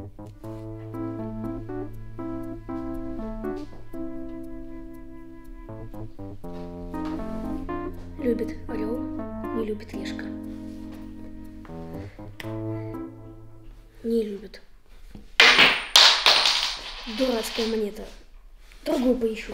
Любит орел, не любит решка. Не любит. Дурацкая монета. Другую поищу.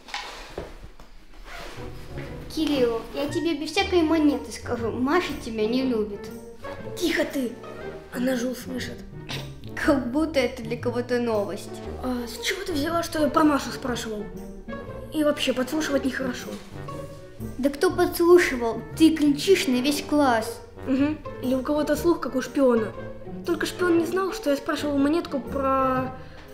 Кирилл, я тебе без всякой монеты скажу, Маша тебя не любит. Тихо ты! Она же услышит. Как будто это для кого-то новость. А с чего ты взяла, что я про Машу спрашивал? И вообще, подслушивать нехорошо. Да кто подслушивал? Ты кричишь на весь класс. Угу. Или у кого-то слух, как у шпиона. Только шпион не знал, что я спрашивал монетку про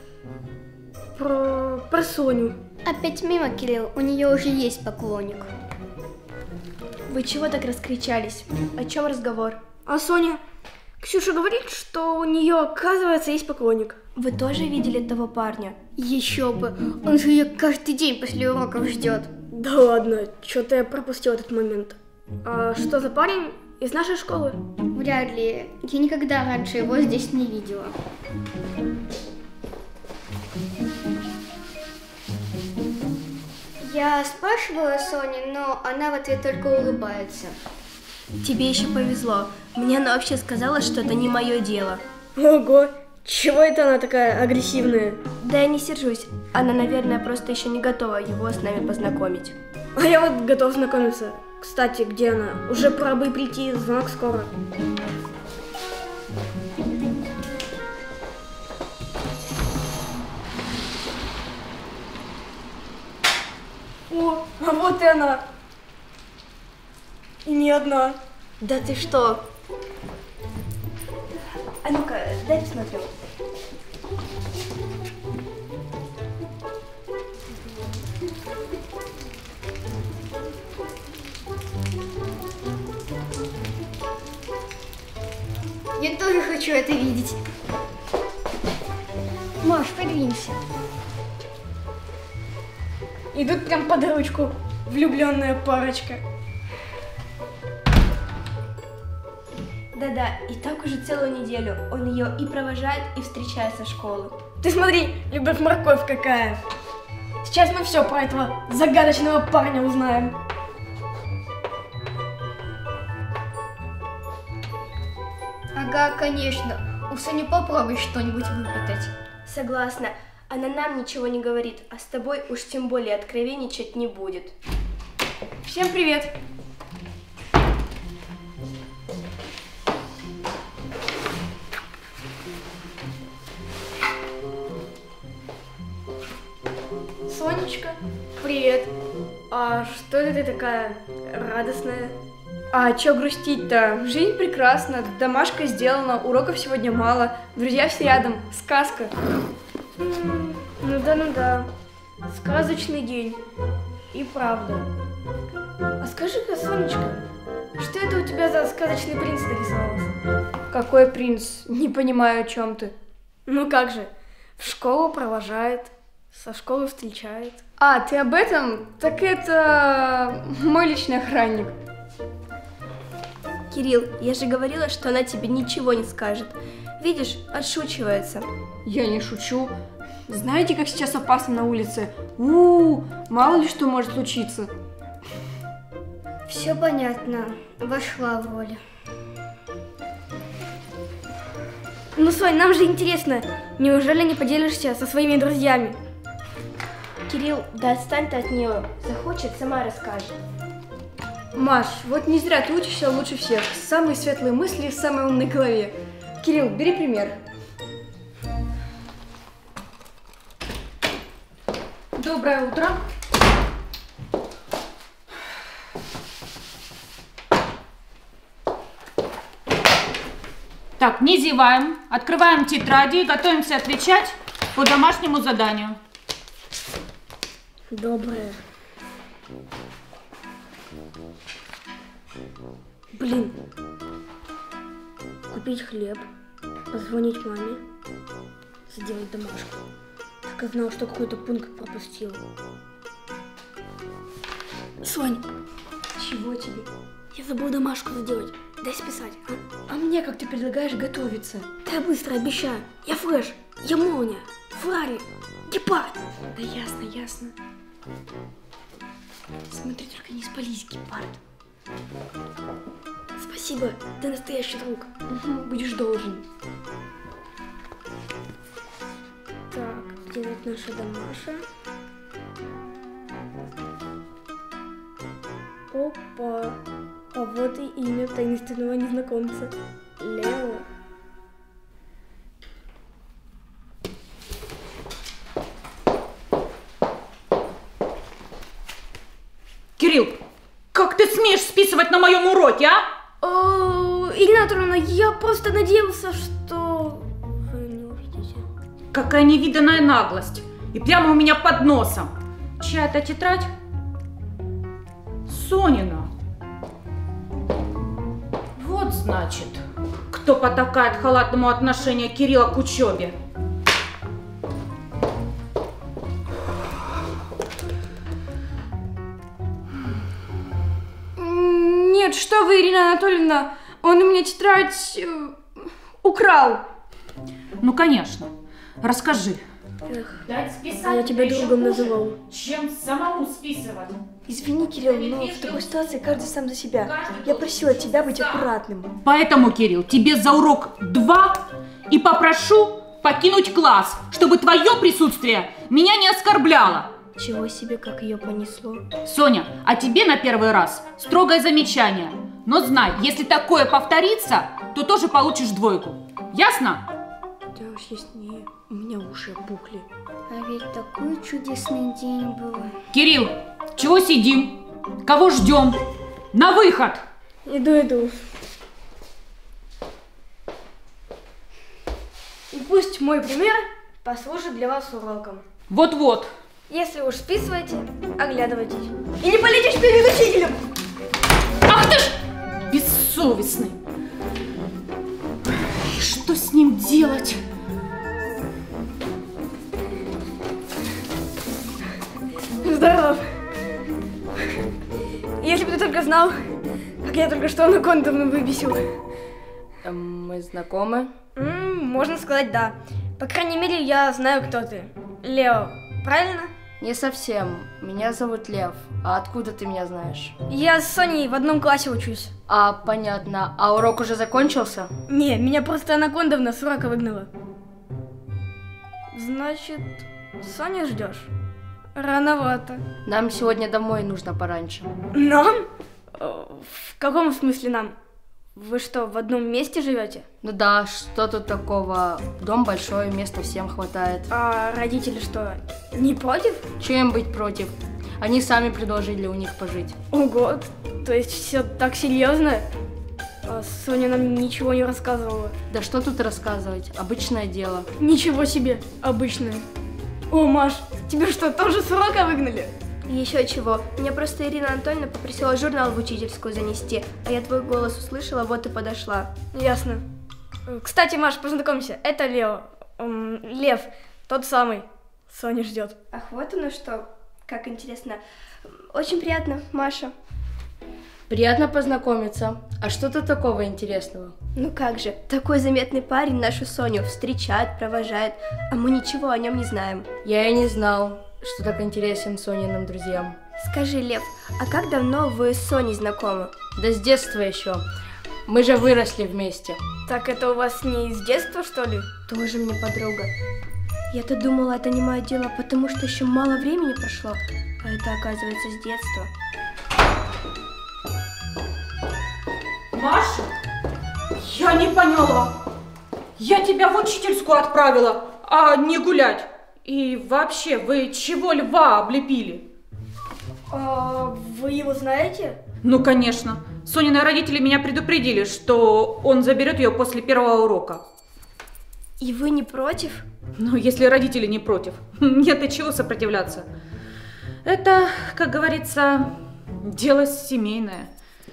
Соню. Опять мимо, Кирилл, у нее уже есть поклонник. Вы чего так раскричались? О чем разговор? А Соня? Ксюша говорит, что у нее, оказывается, есть поклонник. Вы тоже видели того парня? Еще бы, он же ее каждый день после уроков ждет. Да ладно, что-то я пропустил этот момент. А что за парень из нашей школы? Вряд ли, я никогда раньше его здесь не видела. Я спрашивала Соню, но она в ответ только улыбается. Тебе еще повезло. Мне она вообще сказала, что это не мое дело. Ого, чего это она такая агрессивная? Да я не сержусь. Она, наверное, просто еще не готова его с нами познакомить. А я вот готов знакомиться. Кстати, где она? Уже пора бы прийти, звонок скоро. О, а вот и она. И не одна. Да ты что? А ну-ка, дай посмотрю. Я тоже хочу это видеть. Маш, подвинься. Идут прям под ручку, влюбленная парочка. Да-да, и так уже целую неделю. Он ее и провожает, и встречает со школы. Ты смотри, любовь морковь какая. Сейчас мы все про этого загадочного парня узнаем. Ага, конечно. У Сони попробуй что-нибудь выпытать. Согласна. Она нам ничего не говорит, а с тобой уж тем более откровенничать не будет. Всем привет. Сонечка, привет. А что это ты такая радостная? А чё грустить-то? Жизнь прекрасна, домашка сделана, уроков сегодня мало, друзья все рядом, сказка. Ну да. Сказочный день. И правда. А скажи-ка, Сонечка, что это у тебя за сказочный принц нарисовался? Какой принц? Не понимаю, о чем ты. Ну как же, в школу провожает, со школы встречает. А, ты об этом? Так это мой личный охранник. Кирилл, я же говорила, что она тебе ничего не скажет. Видишь, отшучивается. Я не шучу. Знаете, как сейчас опасно на улице? Мало ли что может случиться. Все понятно. Вошла в роль. Ну, Сонь, нам же интересно, неужели не поделишься со своими друзьями? Кирилл, да отстань ты от нее. Захочет, сама расскажет. Маш, вот не зря ты учишься лучше всех. Самые светлые мысли в самой умной голове. Кирилл, бери пример. Доброе утро. Так, не зеваем, открываем тетради и готовимся отвечать по домашнему заданию. Доброе. Блин. Купить хлеб, позвонить маме, сделать домашку. Так и знал, что какой-то пункт пропустил. Сонь, Чего тебе? я забыл домашку сделать. дай списать. А мне, как ты предлагаешь, готовиться? Да быстро, обещаю. Я Флэш, я Молния, Феррари, Гепард. Да ясно, ясно. Смотри, только не спались, Гепард. Спасибо, ты настоящий друг. Будешь должен. Так, где вот наша Дамаша? Опа, а вот и имя таинственного незнакомца. Лео. Кирилл, как ты смеешь списывать на моем уроке, а? Ирина Анатольевна, я просто надеялся, что вы не увидите. Какая невиданная наглость. И прямо у меня под носом. Чья это тетрадь? Сонина. Вот значит, кто потакает халатному отношению Кирилла к учебе. Нет, что вы, Ирина Анатольевна, он у меня тетрадь украл. Ну, конечно. Расскажи. Эх, Дать списать а я тебя еще другом хуже, называл. чем самому списывать. Извини, Кирилл, но в такой ситуации каждый сам за себя. Я просила тебя быть аккуратным. Поэтому, Кирилл, тебе за урок 2 и попрошу покинуть класс, чтобы твое присутствие меня не оскорбляло. Чего себе, как ее понесло. Соня, а тебе на первый раз строгое замечание. Но знай, если такое повторится, то тоже получишь 2. Ясно? Да уж яснее, у меня уши опухли. А ведь такой чудесный день был. Кирилл, чего сидим? Кого ждем? На выход! Иду. И пусть мой пример послужит для вас уроком. Вот-вот. Если уж списываете, оглядывайтесь. И не полетишь перед учителем! Ах ты ж! Бессовестный. Что с ним делать? Здоров! Если бы ты только знал, как я только что анакондовну выбесил. Мы знакомы? Можно сказать, да. По крайней мере, я знаю, кто ты. Лео, правильно? Не совсем. Меня зовут Лев. А откуда ты меня знаешь? Я с Соней в одном классе учусь. А, понятно. А урок уже закончился? Не, меня просто анакондовна с урока выгнала. Значит, Соню ждешь? Рановато. Нам сегодня домой нужно пораньше. Нам? В каком смысле нам? Вы что, в одном месте живете? Ну да, что тут такого? Дом большой, места всем хватает. А родители что, не против? Чем быть против? Они сами предложили у них пожить. Ого, то есть все так серьезно? А Соня нам ничего не рассказывала. Да что тут рассказывать? Обычное дело. Ничего себе, обычное. О, Маш, тебе что, тоже с урока выгнали? Еще чего. Меня просто Ирина Анатольевна попросила журнал в учительскую занести, а я твой голос услышала, вот и подошла. Ясно. Кстати, Маш, познакомься, это Лео. Лев, тот самый. Соня ждет. Ах, вот оно что. Как интересно. Очень приятно, Маша. Приятно познакомиться. А что тут такого интересного? Ну как же, такой заметный парень нашу Соню встречает, провожает, а мы ничего о нем не знаем. Я и не знал, что так интересен Сониным друзьям. Скажи, Лев, а как давно вы с Соней знакомы? Да с детства еще. Мы же выросли вместе. Так это у вас не с детства, что ли? Тоже мне подруга. Я-то думала, это не мое дело, потому что еще мало времени прошло, а это оказывается с детства. Маша, я не поняла. Я тебя в учительскую отправила, а не гулять. И вообще, вы чего Льва облепили? А вы его знаете? Ну, конечно. Сонины родители меня предупредили, что он заберет ее после первого урока. И вы не против? Ну, если родители не против. Нет, и чего сопротивляться? Это, как говорится, дело семейное.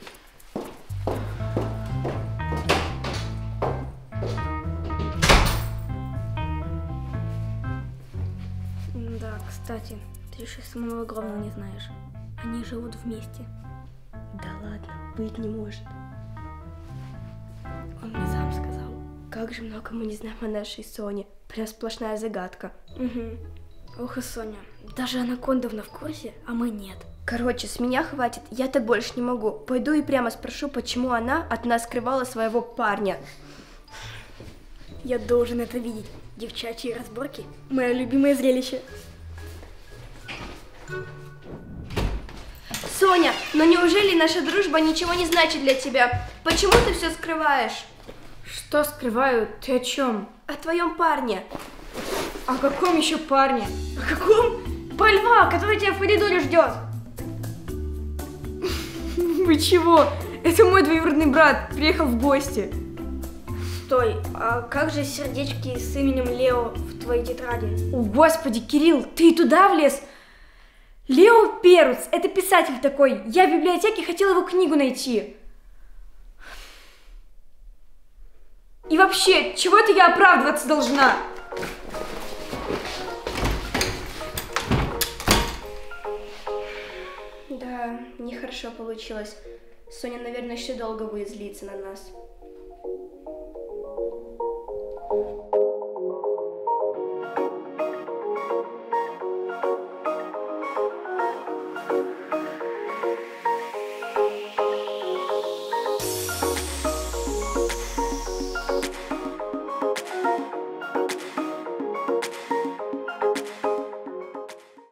Да, кстати, ты еще самого главного не знаешь. Они живут вместе. Да ладно, быть не может. Он мне сам сказал. Как же много мы не знаем о нашей Соне. Прям сплошная загадка. Угу. Ох и Соня, даже Анакондовна в курсе, а мы нет. Короче, с меня хватит, я так больше не могу. Пойду и прямо спрошу, почему она от нас скрывала своего парня. Я должен это видеть. Девчачьи разборки – мое любимое зрелище. Соня, но неужели наша дружба ничего не значит для тебя? Почему ты все скрываешь? Что скрываю? Ты о чем? О твоем парне. О каком еще парне? О каком? По льва, который тебя в коридоре ждет. Вы чего? Это мой двоюродный брат, приехал в гости. Стой, а как же сердечки с именем Лео в твоей тетради? О, господи, Кирилл, ты и туда влез? Лео Перуц, это писатель такой. Я в библиотеке хотела его книгу найти. И вообще, чего это я оправдываться должна? Да, нехорошо получилось. Соня, наверное, еще долго будет злиться на нас.